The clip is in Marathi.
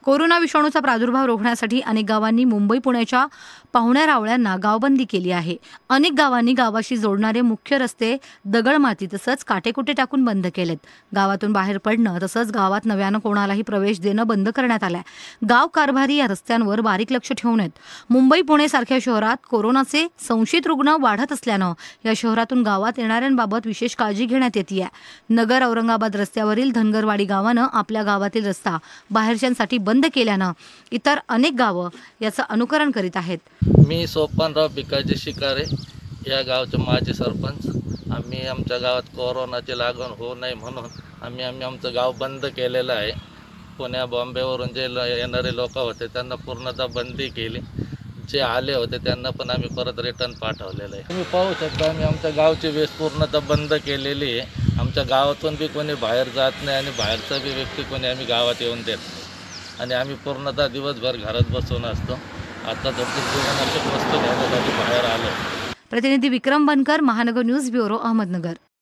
कोरोना विषाणूचा प्रादुर्भाव रोखण्यासाठी अनेक गावांनी मुंबई पुण्याच्या पाहुण्या रावळ्यांना गावबंदी केली आहे. अनेक गावांनी गावाशी जोडणारे मुख्य रस्ते दगडमाती तसंच काटेकुटे टाकून बंद केलेत. गावातून बाहेर पडणं तसंच गावात नव्यानं कोणालाही प्रवेश देणं बंद करण्यात आलंय. गाव कारभारी या रस्त्यांवर बारीक लक्ष ठेवून आहेत. मुंबई पुणे सारख्या शहरात कोरोनाचे संशयित रुग्ण वाढत असल्यानं या शहरातून गावात येणाऱ्यांबाबत विशेष काळजी घेण्यात येते. नगर औरंगाबाद रस्त्यावरील धनगरवाडी गावानं आपल्या गावातील रस्ता बाहेरच्यांसाठी बंद केल्यानं इतर अनेक गावं याचं अनुकरण करीत आहेत. मी सोपानराव भिकाजी शिकारे या गावचे माजी सरपंच. आम्ही आमच्या गावात कोरोनाची लागण होऊ नये म्हणून आम्ही आमचं गाव बंद केलेलं आहे. पुण्या बॉम्बेवरून जे येणारे लोक होते त्यांना पूर्णतः बंदी केली. जे आले होते त्यांना पण आम्ही परत रिटर्न पाठवलेलं आहे. तुम्ही पाहू शकता आम्ही आमच्या गावची वेस पूर्णतः बंद केलेली आहे. आमच्या गावातून बी कोणी बाहेर जात नाही आणि बाहेरचा बी व्यक्ती कोणी आम्ही गावात येऊन देत नाही आणि आम्ही पूर्णतः दिवसभर घरात बसून असतो. आता जीवनावश्यक वस्तू घ्यायसाठी बाहेर आलो. प्रतिनिधी विक्रम बनकर, महानगर न्यूज ब्युरो, अहमदनगर.